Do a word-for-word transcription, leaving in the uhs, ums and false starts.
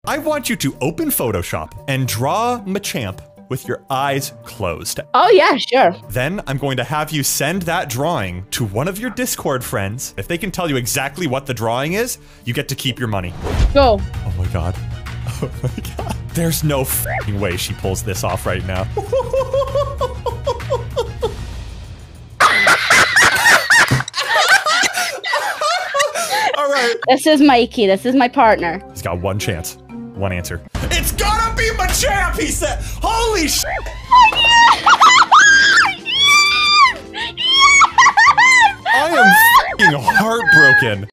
I want you to open Photoshop and draw Machamp with your eyes closed. Oh yeah, sure. Then I'm going to have you send that drawing to one of your Discord friends. If they can tell you exactly what the drawing is, you get to keep your money. Go. Oh my god. Oh my god. There's no f***ing way she pulls this off right now. All right. This is Mikey. This is my partner. He's got one chance. One answer. It's gonna be Machamp, he said! Holy shit! I am f***ing heartbroken.